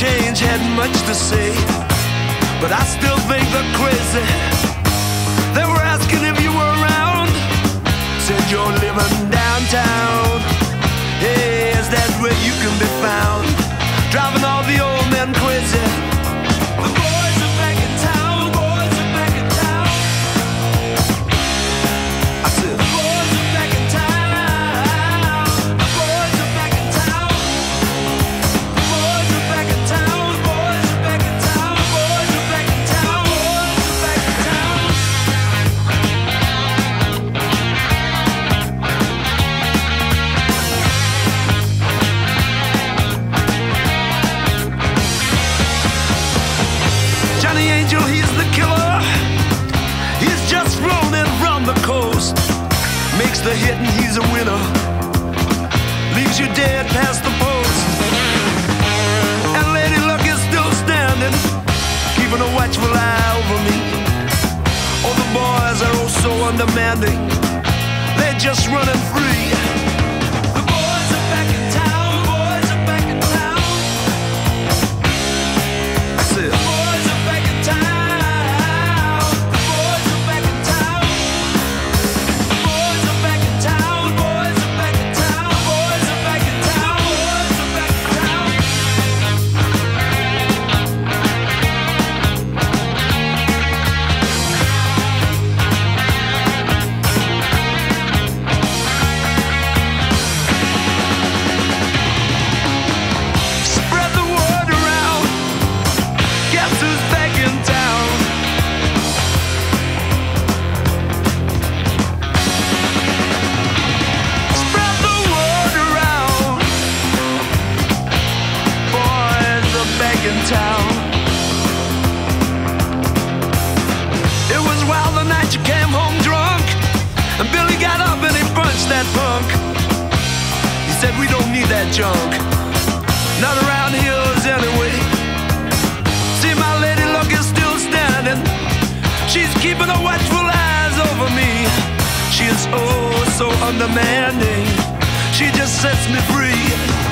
change had much to say, but I still think they're crazy. They were asking if you were around, said you're living downtown. Hey, is that where you can be found? Driving all the old men crazy. The boys are back in town, boys are back in town. I said the boys are back in town, the boys are back in town. The boys are back in town, boys are back in town, boys are back in town, boys are back in town. Johnny Angel, he's the killer. He's just flown in from the coast. Makes the hit and he's a winner. Leaves you dead past the post. And Lady Luck is still standing, keeping a watchful eye over me. Oh, the boys are oh so undemanding. They're just running free. The boys are back in town, boys are back in town. I said, the boys are back in town, the boys are back in town. The boys are back in town, boys are back in town, boys are back in town, boys are back in town. Spread the word around. Guess who's back in town? Spread the word around. Boys are back in town. It was wild the night you came home drunk, and Billy got up and he punched that punk. He said we don't need that junk, not around hills anyway. See, my Lady Luck is still standing. She's keeping her watchful eyes over me. She is oh so undemanding. She just sets me free.